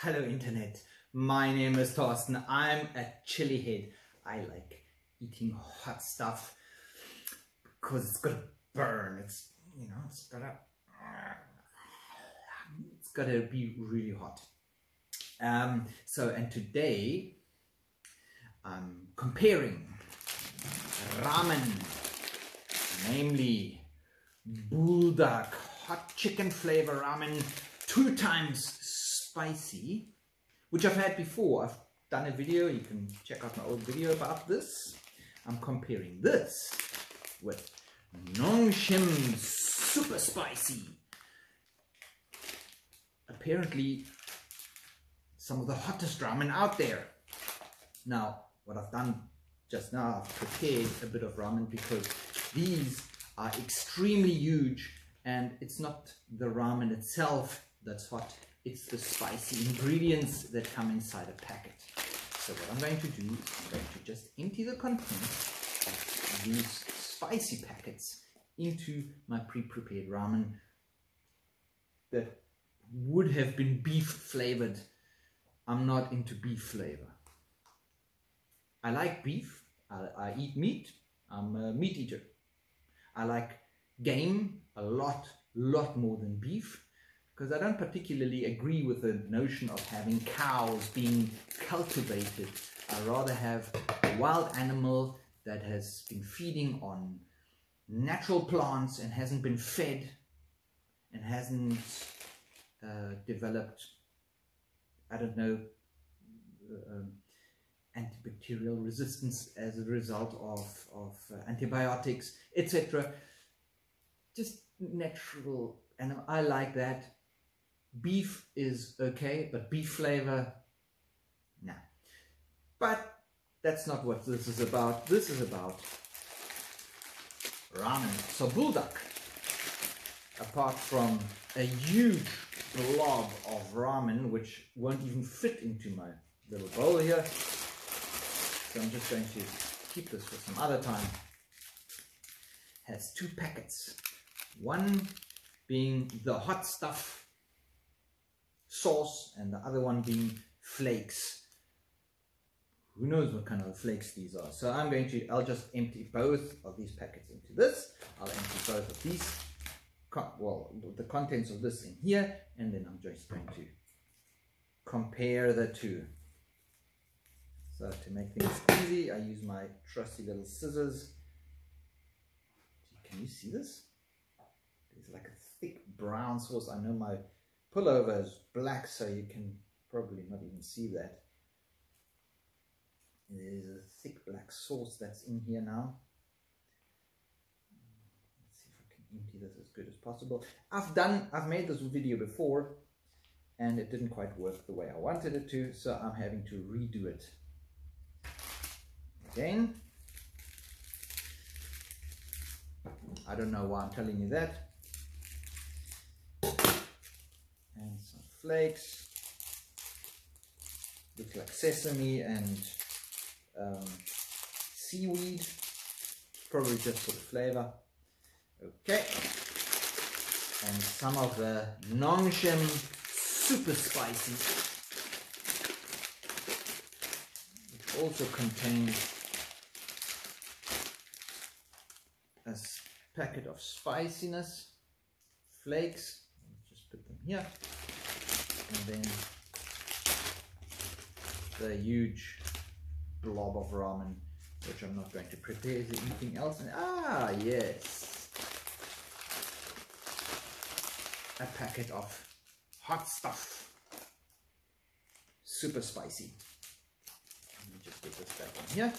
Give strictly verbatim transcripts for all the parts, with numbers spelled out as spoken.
Hello Internet, my name is Thorsten. I'm a chili head. I like eating hot stuff because it's gonna burn. It's, you know, it's gotta, it's gotta be really hot. Um, so, and today I'm comparing ramen, namely Buldak hot chicken flavor ramen, two times spicy, which I've had before. I've done a video, you can check out my old video about this. I'm comparing this with Nongshim super spicy. Apparently some of the hottest ramen out there. Now, what I've done just now, I've prepared a bit of ramen because these are extremely huge, and it's not the ramen itself that's hot, it's the spicy ingredients that come inside a packet. So what I'm going to do is I'm going to just empty the contents of these spicy packets into my pre-prepared ramen that would have been beef flavored. I'm not into beef flavor. I like beef, I, I eat meat, I'm a meat eater. I like game a lot, lot more than beef, because I don't particularly agree with the notion of having cows being cultivated. I rather have a wild animal that has been feeding on natural plants and hasn't been fed and hasn't uh, developed, I don't know, uh, um, antibacterial resistance as a result of, of uh, antibiotics, et cetera. Just natural, and I like that. Beef is okay, but beef flavor, nah. But that's not what this is about. This is about ramen. So Buldak, apart from a huge blob of ramen, which won't even fit into my little bowl here, so I'm just going to keep this for some other time, has two packets. One being the hot stuff sauce and the other one being flakes. Who knows what kind of flakes these are. So I'm going to, I'll just empty both of these packets into this. I'll empty both of these, well, the contents of this in here, and then I'm just going to compare the two. So to make things easy, I use my trusty little scissors. Can you see this? It's like a thick brown sauce. I know my pullover is black, so you can probably not even see that. There's a thick black sauce that's in here now. Let's see if I can empty this as good as possible. I've done, I've made this video before, and it didn't quite work the way I wanted it to, so I'm having to redo it again. I don't know why I'm telling you that. And some flakes. Looks like sesame and um, seaweed. Probably just for the flavor. Okay. And some of the Nongshim super spicy, which also contains a packet of spiciness flakes. Just put them here, and then the huge blob of ramen, which I'm not going to prepare. Is there anything else? Ah, yes, a packet of hot stuff, super spicy. Let me just get this back in here.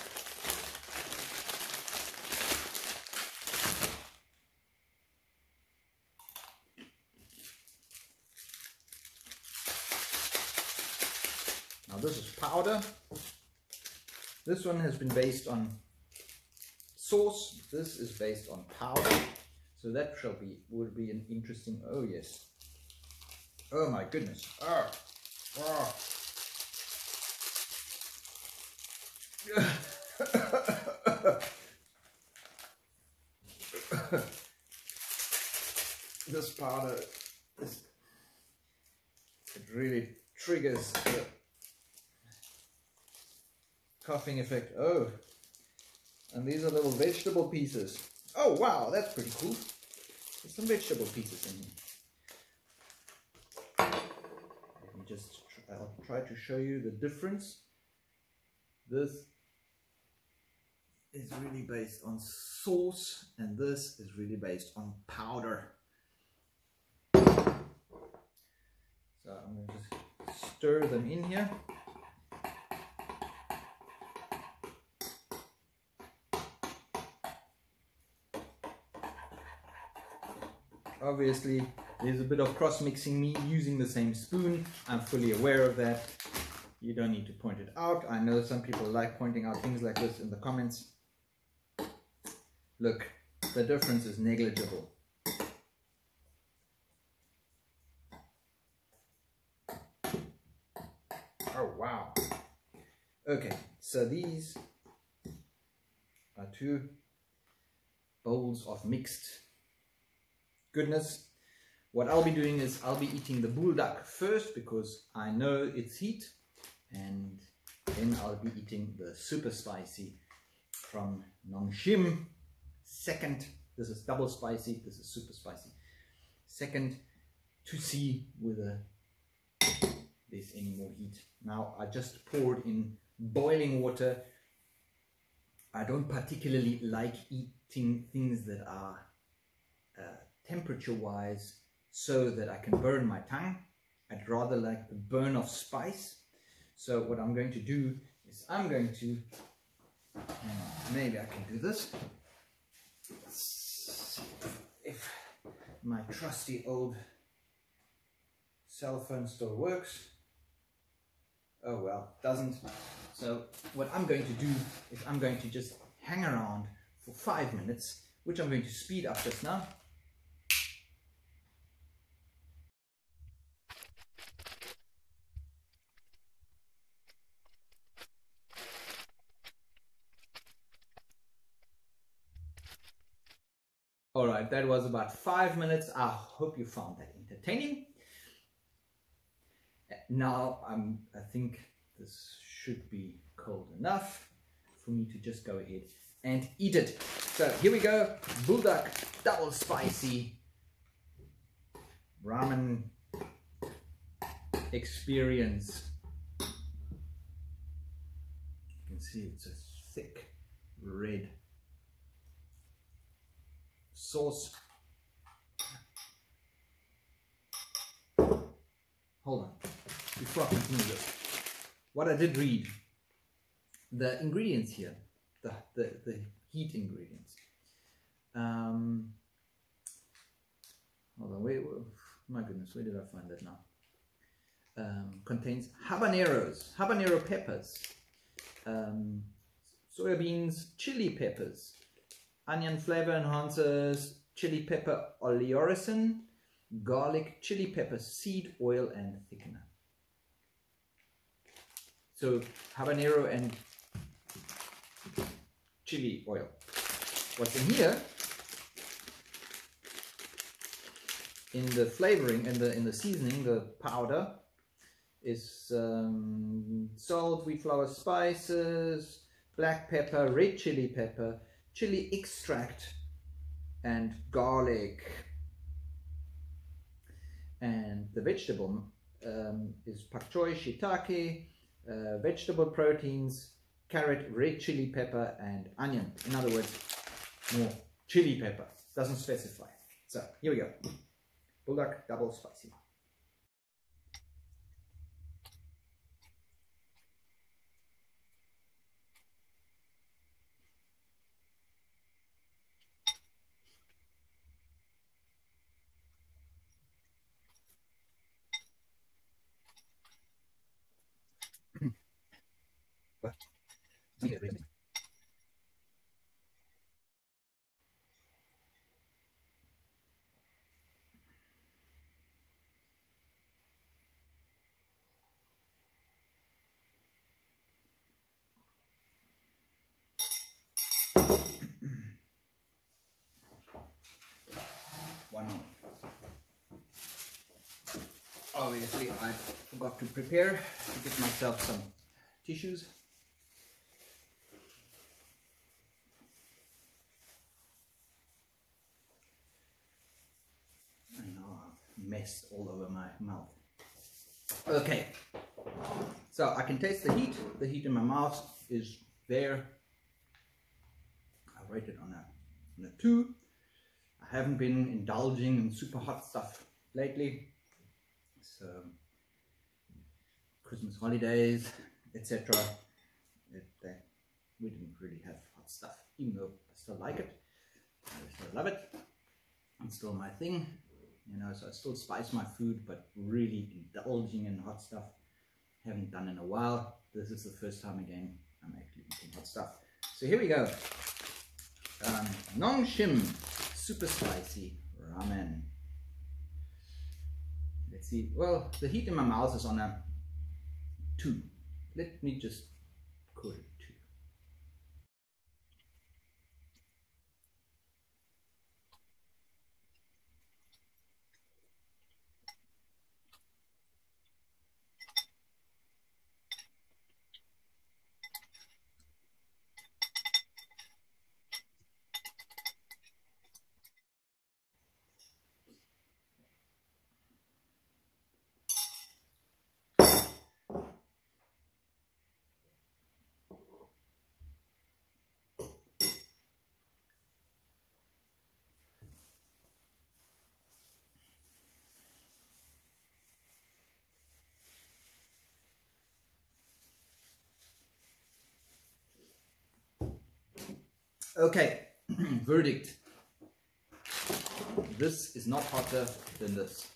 Now this is powder. This one has been based on sauce. This is based on powder. So that shall be, will be an interesting, oh yes. Oh my goodness. Oh. Oh. This powder is, it really triggers the coughing effect. Oh, and these are little vegetable pieces. Oh wow, that's pretty cool. There's some vegetable pieces in here. Let me just try, I'll try to show you the difference. This is really based on sauce, and this is really based on powder. So I'm going to just stir them in here. Obviously, there's a bit of cross-mixing, me using the same spoon. I'm fully aware of that. You don't need to point it out. I know some people like pointing out things like this in the comments. Look, the difference is negligible. Oh, wow. Okay, so these are two bowls of mixed goodness. What I'll be doing is I'll be eating the buldak first because I know it's heat, and then I'll be eating the super spicy from Nongshim. Second, this is double spicy, this is super spicy. Second, to see whether there's any more heat. Now I just poured in boiling water. I don't particularly like eating things that are uh, temperature wise so that I can burn my tongue. I'd rather like the burn of spice. So what I'm going to do is I'm going to, maybe I can do this. If my trusty old cell phone still works. Oh well, doesn't. So what I'm going to do is I'm going to just hang around for five minutes, which I'm going to speed up just now. All right, that was about five minutes. I hope you found that entertaining. Now I'm, I think this should be cold enough for me to just go ahead and eat it. So here we go, buldak double spicy ramen experience. You can see it's a thick red sauce. Hold on, before I continue this, what I did read, the ingredients here, the, the, the heat ingredients. Um, hold on, wait, my goodness, where did I find that now? Um, contains habaneros, habanero peppers, um, soybeans, chili peppers, onion flavor enhancers, chili pepper oleoresin, garlic, chili pepper seed oil, and thickener. So habanero and chili oil. What's in here? In the flavoring, in the in the seasoning, the powder is um, salt, wheat flour, spices, black pepper, red chili pepper, chili extract, and garlic. And the vegetable um, is pak choi, shiitake, uh, vegetable proteins, carrot, red chili pepper, and onion. In other words, more chili pepper. Doesn't specify. So here we go. Buldak double spicy. One more. Obviously, I forgot to prepare to get myself some tissues. And now I've messed all over my mouth. Okay, so I can taste the heat. The heat in my mouth is there. I rate it on a, on a two. I haven't been indulging in super hot stuff lately. So Christmas holidays, et cetera. We didn't really have hot stuff, even though I still like it. I still love it. It's still my thing, you know. So I still spice my food, but really indulging in hot stuff, haven't done in a while. This is the first time again I'm actually eating hot stuff. So here we go. Um, Nongshim super spicy ramen. Let's see. Well, the heat in my mouth is on a two. Let me just call it two. Okay, verdict. This is not hotter than this.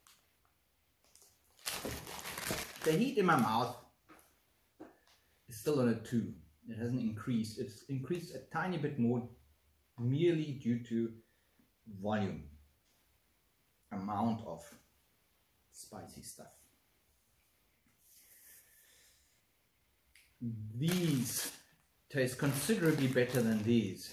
The heat in my mouth is still on a two. It hasn't increased. It's increased a tiny bit more merely due to volume, amount of spicy stuff. These taste considerably better than these.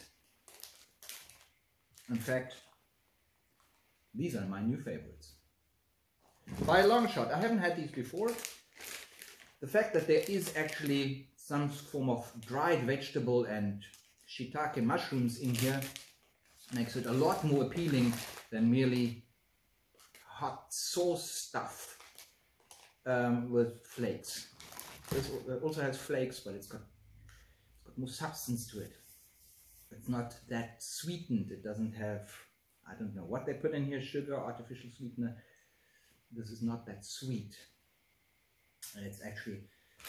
In fact, these are my new favorites. By a long shot. I haven't had these before. The fact that there is actually some form of dried vegetable and shiitake mushrooms in here makes it a lot more appealing than merely hot sauce stuff um, with flakes. This also has flakes, but it's got more substance to it. It's not that sweetened. It doesn't have, I don't know what they put in here, sugar, artificial sweetener. This is not that sweet. And it's actually,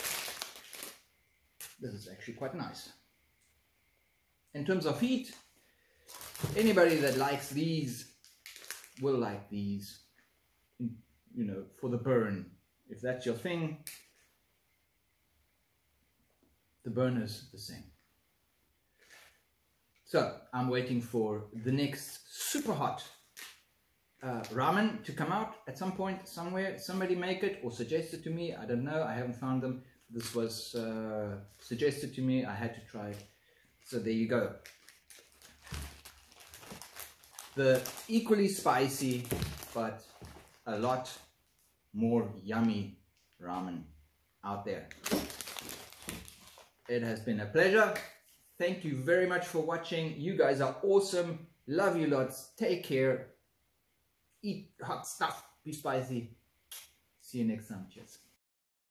this is actually quite nice. In terms of heat, anybody that likes these will like these, you know, for the burn. If that's your thing, the burn is the same. So I'm waiting for the next super hot uh, ramen to come out at some point, somewhere. Somebody make it or suggest it to me. I don't know. I haven't found them. This was uh, suggested to me. I had to try it. So there you go. The equally spicy, but a lot more yummy ramen out there. It has been a pleasure. Thank you very much for watching. You guys are awesome. Love you lots. Take care. Eat hot stuff. Be spicy. See you next time. Cheers.